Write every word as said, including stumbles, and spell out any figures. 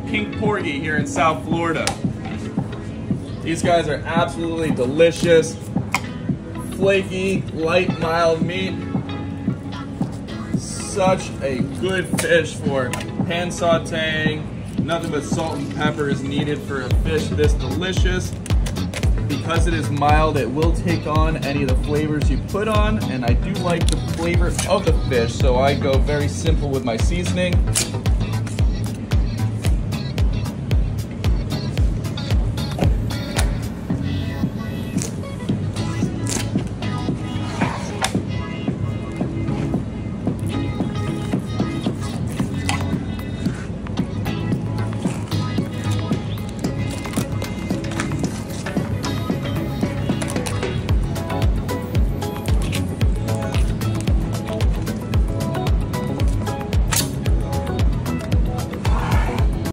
pink porgy here in South Florida. These guys are absolutely delicious. Flaky, light, mild meat. Such a good fish for pan sauteing. Nothing but salt and pepper is needed for a fish this delicious. Because it is mild, it will take on any of the flavors you put on, and I do like the flavor of the fish, so I go very simple with my seasoning.